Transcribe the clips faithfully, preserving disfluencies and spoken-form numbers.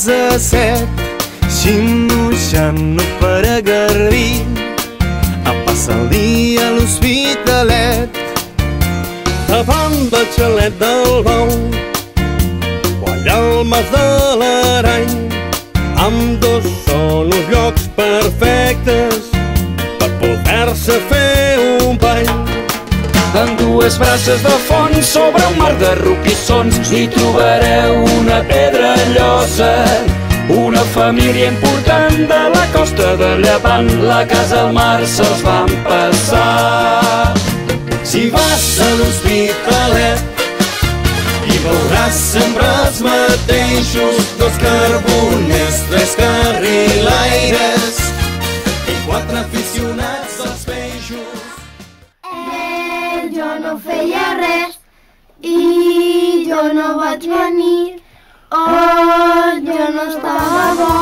casa set, xinuixant-no per a Garbí, a passar el dia a l'Hospitalet, davant del xalet del Bou, o allà al Mas de l'Arany. Ambdós són uns llocs perfectes per poder-se fer un bany. En dues brases de fons, sobre un mar de roquissons, hi trobareu una pedra llosa, una família important de la costa de Llevant. La casa al mar se'ls van passar. Si vas a l'Hospitalet i veuràs sempre els mateixos, dos carboners, tres carrilaires i quatre aficionats als peixos. Eh, jo no feia res i jo no vaig venir. Oh, jo no estava bo.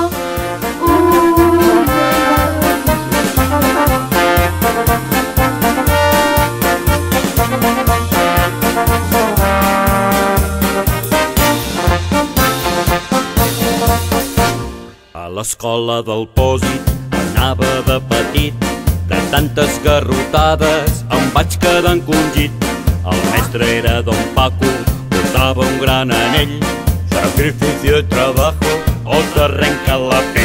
A l'escola del Pòsit anava de petit, de tantes garrotades em vaig quedar encongit. El mestre era don Paco, portava un gran anell, sacrificio y trabajo o t'arrenca la pell.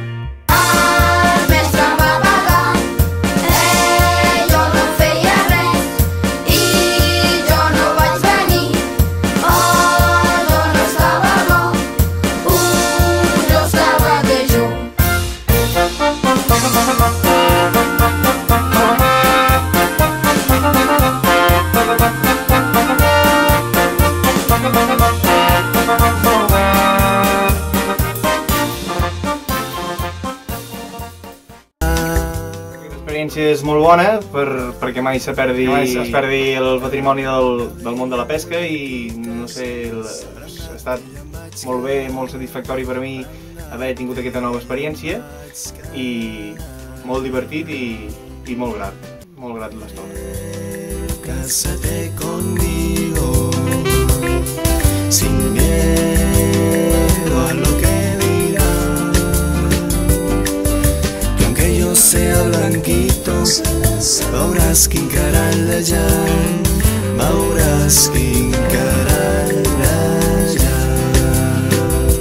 És molt bona perquè mai se perdi el patrimoni del món de la pesca i no sé, ha estat molt bé, molt satisfactori per a mi haver tingut aquesta nova experiència i molt divertit i molt grat, molt grat l'estona. Cásate conmigo sin miedo a lo que dirán, que aunque yo sea blanquito veuràs quin carall de llant, veuràs quin carall de llant.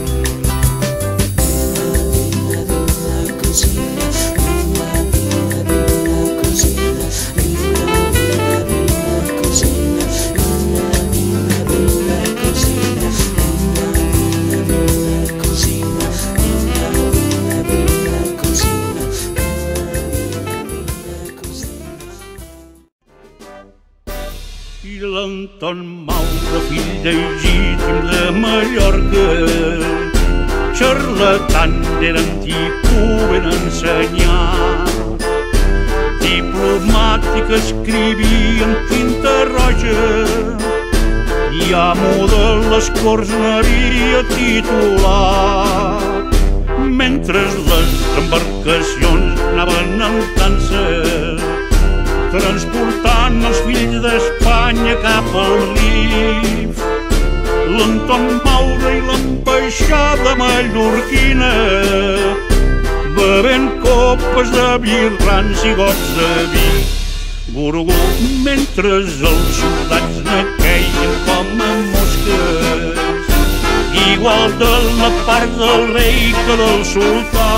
Vine, vine, cosina, vine, vine, vine, cosina, vine, vine, vine, cosina, vine, vine, vine, cosina, vine, vine, cosina, vine, vine, vine, cosina. I l'Anton Maura, fill legítim de Mallorca, xarlatan d'eren tipus ben ensenyat, diplomàtic escrivia en tinta roja i amo de les corts n'havia titulat. Mentre les embarcacions anaven amb dansa, transportant els fills d'Espanya cap al Rif, l'Anton Maura i l'ambaixada mallorquina bevent copes de birrans i gots de vi, Burgó, mentre els soldats nequeien com a mosques, igual de la part del rei que del sultà.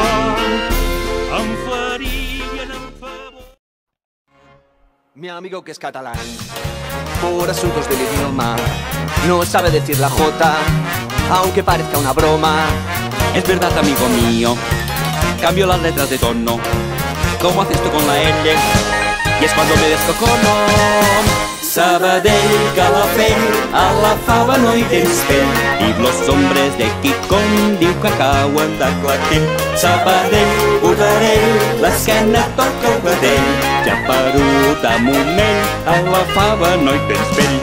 Mi amigo que es catalán, por asuntos del idioma, no sabe decir la J, aunque parezca una broma. Es verdad, amigo mío, cambio las letras de tono. ¿Cómo haces tú con la L? Y es cuando me descocono. Sabadell, Calafell, a la fava no hi tens pell, i los hombres de Quicón diu que cauen de clatell. Sabadell, Botarell, l'esquena toca el vedell, ja perut a Monell, a la fava no hi tens pell.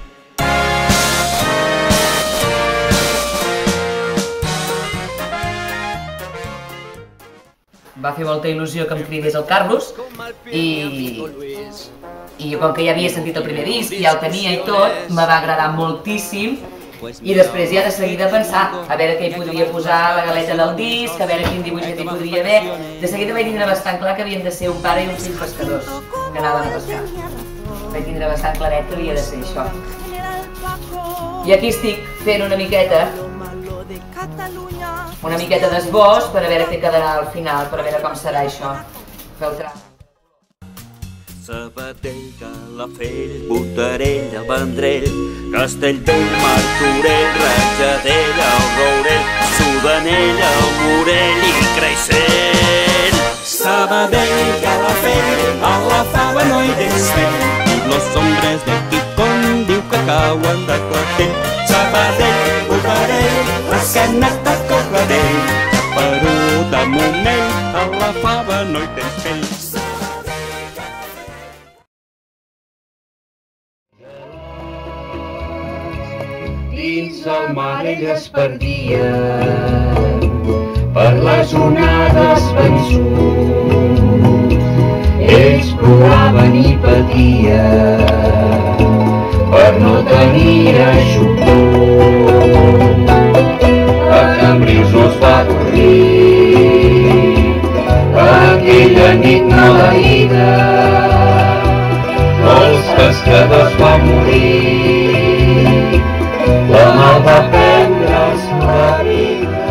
Va fer molta il·lusió que em cridés el Carlos i... i com que ja havia sentit el primer disc i ja el tenia i tot, me va agradar moltíssim I després ja de seguida pensar a veure què hi podria posar la galeta del disc, a veure quin dibuixet hi podria haver. De seguida vaig tindre bastant clar que havien de ser un pare i uns fills pescadors que anaven a pescar. Vaig tindre bastant claret que havia de ser això. I aquí estic fent una miqueta, una miqueta d'esbós per a veure què quedarà al final, per a veure com serà això. Fer el tram. Sabadell, Calafell, Botarell, el Vendrell, Castellbell, Martorell, Rajadell, el Rourell, Sudanell, el Morell i Creixell. Sabadell, Calafell, a la fava no hi desfell, los hombres de Quicón diu que cauen de clatell. Sabadell, Botarell, l'esquena de Corredell, Perú de Monell, a la fava no hi desfell. Dins el mar ell es perdia, per les onades vençuts. Ells ploraven i patien, per no tenir aixopluc. A Cambrils no es va dormir, aquella nit maleïda, molts pescadors van morir. La mar va prendre'ls la vida.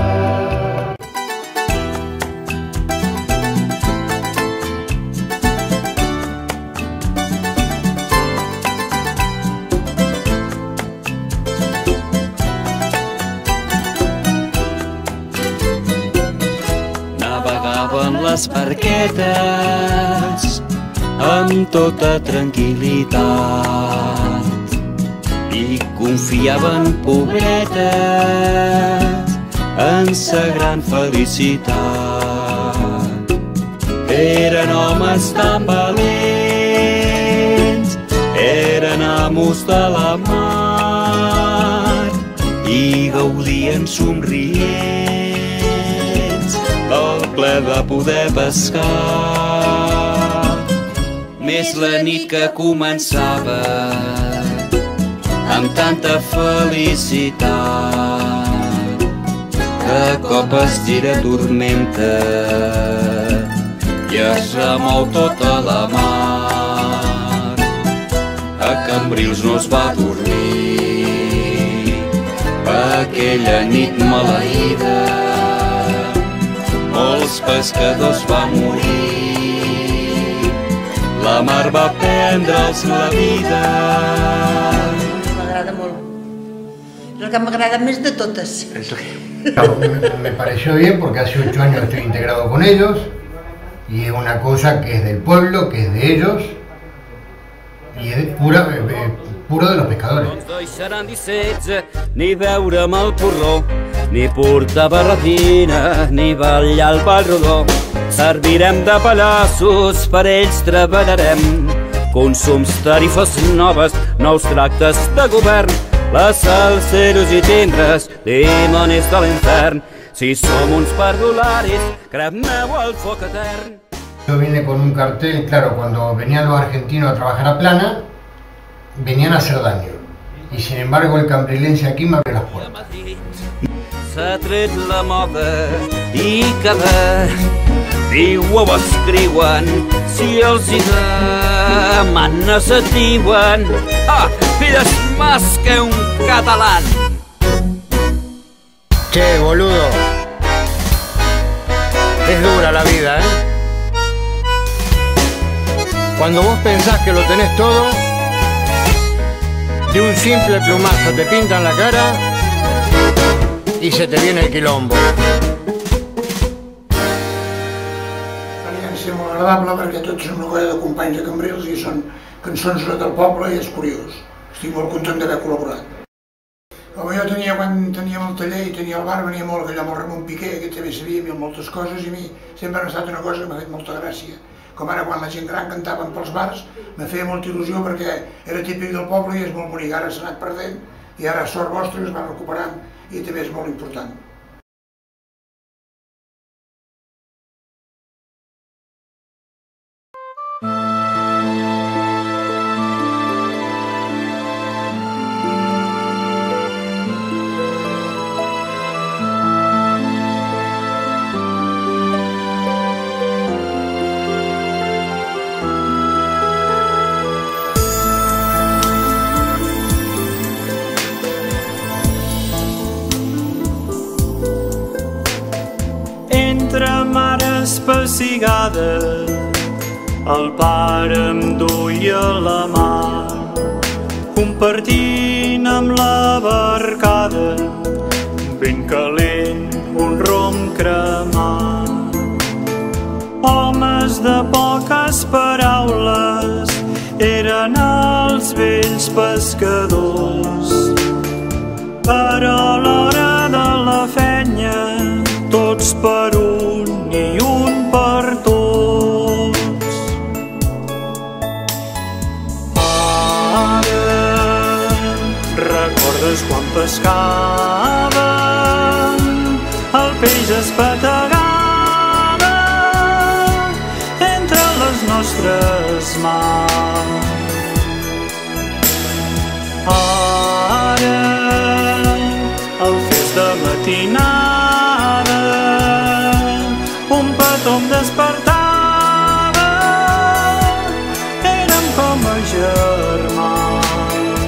Navegaven les barquetes amb tota tranquil·litat i confiaven, pobretes, en sa gran felicitat. Eren homes tan valents, eren amos de la mar i gaudien somrients del ple de poder pescar. Més la nit que començava amb tanta felicitat, que a cop es gira tormenta i es remou tota la mar. A Cambrils no es va dormir, aquella nit maleïda, molts pescadors van morir, la mar va prendre'ls la vida. M'agrada molt. Es la que m'agrada més de totes. Claro, me, me pareció bien porque hace ocho años estoy integrado con ellos y es una cosa que es del pueblo, que es de ellos y es pura, eh, puro de los pescadores. No ens deixaran dir setze, ni veure'm el porró, ni portar barretina, ni ballar el ball rodó. Servirem de pallassos, per ells treballarem. Consums, tarifes noves, nous tractes de govern. Les salseros i tendres, dimonis de l'infern. Si som uns perdularis, cremeu el foc etern. Yo vine con un cartel, claro, cuando venían los argentinos a trabajar a Plana, venían a hacer daño. Y sin embargo el cambrilense aquí me abrió las puertas. S'ha tret la moda i cada diu ho escriuen, si els hi demana se diuen: ah, pides más que un catalán. Che, boludo, es dura la vida, ¿eh? Cuando vos pensás que lo tenés todo, de un simple plumazo te pintan la cara y se te viene el quilombo. Experiència molt agradable perquè tots som una colla de companys de Cambrils i són cançons del poble i és curiós. Estic molt content d'haver col·laborat. Com jo tenia, quan teníem el taller i tenia el bar, venia molt allà amb el Ramon Piqué, que també sabia moltes coses i a mi sempre ha estat una cosa que m'ha fet molta gràcia. Com ara quan la gent gran cantaven pels bars, me feia molta il·lusió perquè era típic del poble i és molt bonic. Ara s'ha anat perdent i ara sort vostra es va recuperant i també és molt important. pessigada, el pare em duia la mà, compartint amb la barcada, ben calent, un rom cremat. Homes de poques paraules, eren els vells pescadors, però a l'hora de la feina, tots per un i un per tots. Ara recordes quan pescàvem, el peix es bategava entre les nostres mans. Ara el fes de matinada, un petó em despertava, érem com a germans.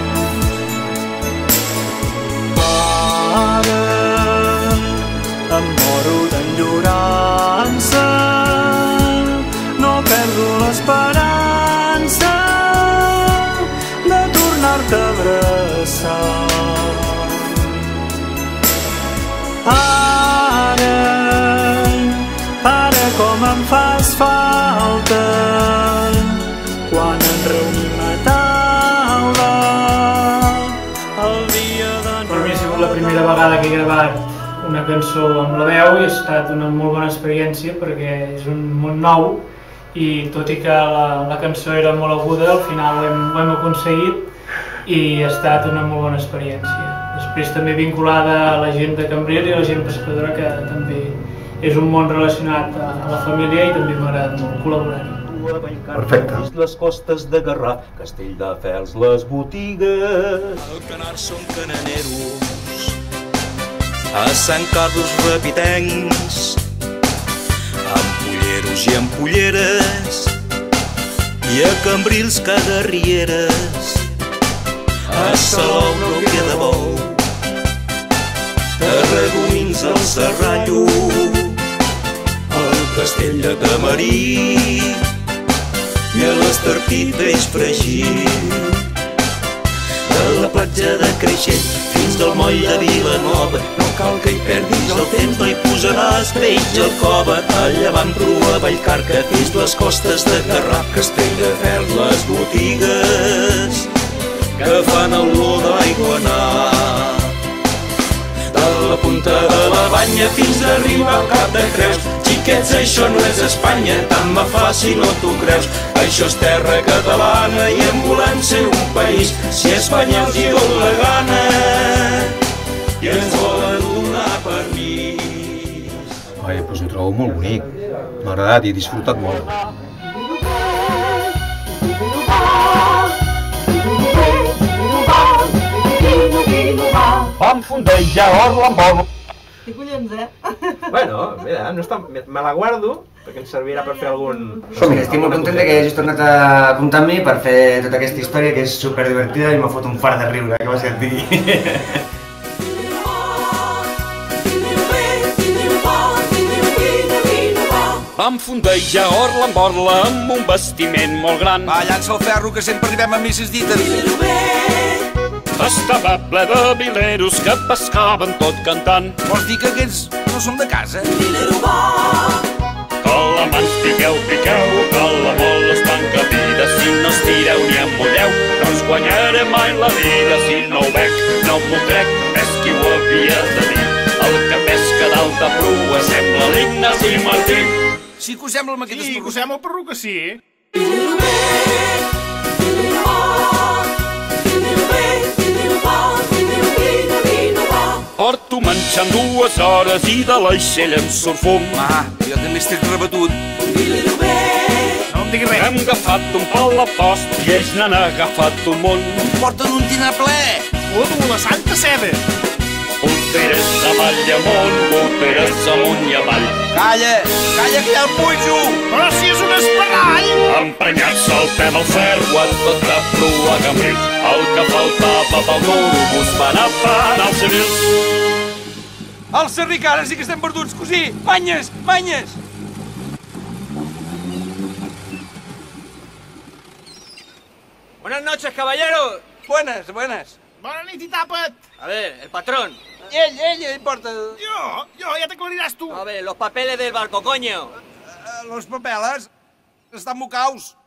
Ara em moro d'enyorança, no perdo l'esperança de tornar-te a abraçar. Ara, ara com em fas falta quan ens reunim a taula el dia de... Per mi ha sigut la primera vegada que he gravat una cançó amb la veu i ha estat una molt bona experiència perquè és un món nou i tot i que la, la cançó era molt aguda, al final ho hem, ho hem aconseguit i ha estat una molt bona experiència. Després també vinculada a la gent de Cambrils i a la gent pescadora, que també és un món relacionat a la família i també m'ha agradat molt col·laborar-hi. Perfecte. Les costes de Garraf, Castelldefels, les botigues. Al Canar són cananeros, a Sant Carlos repitencs, ampolleros i ampolleres, i a Cambrils cagarrieres, a Salou no queda bou, Tarragomins al Serrallo, al Castell de Tamarí i a l'Estartit d'Eix Fregit. De la platja de Creixell fins al moll de Vilanova, no cal que hi perdis el temps, no hi posaràs peix al cova. A llevant Rua, Vallcarca, fins les costes de Garraf, Castelldefels, les botigues que fan olor d'aigua anar. De la punta de la Banya fins a arribar al Cap de Creus, xiquets, això no és Espanya, tant me fa si no t'ho creus. Això és terra catalana i en volem ser un país, si espanyols hi dona la gana i ens volen donar permís. Ai, doncs ho trobo molt bonic, m'ha agradat i he disfrutat molt. Vam fondejar Orla amb Orla. Que collons, eh? Bueno, mira, no està... me la guardo perquè ens servirà per fer algun... Mira, estic molt content que hagis tornat a comptar amb mi per fer tota aquesta història que és superdivertida i m'ha fot un fart de riure, que va ser et digui. Vam fondejar Orla amb Orla amb un vestiment molt gran. Va, llança el ferro que sempre arribem a misses dites. Estava ple de vileros que pescaven tot cantant. Vols dir que aquests no són de casa? Calamans, piqueu, piqueu, que la mola es tanca vida. Si no estireu ni amolleu, no us guanyaré mai la vida. Si no ho veig, no m'ho crec, és qui ho havia de dir. El que pesca dalt de prua sembla l'Ignasi Martí. Sí que us sembla amb aquestes perruques? Sí, que us sembla el perruca, sí. Porto menjant dues hores i de l'aixella em surt fum. Ah, jo també estic rebatut. No em diguis res. Hem agafat un pal a post i ells n'han agafat un munt. Porten un dinar ple. Oh, la santa seda. Boteres avall i amunt, boteres amunt i avall. Calla, calla que ja el pujo. Però si és un esparrall. Emprenyar-se el peu al ferro a tota prua Cambrils. El que faltava pel Nurobus va anar a parar als civils. Els serricares sí que estem perduts, cosí. Manyes, manyes. Buenas noches, caballeros. Buenas, buenas. Bona nit i tapa't. A ver, el patrón. Ell, ell, ell porta... Yo, yo, ya te aclarirás tú. A ver, los papeles del barco, coño. Los papeles estan mocaus.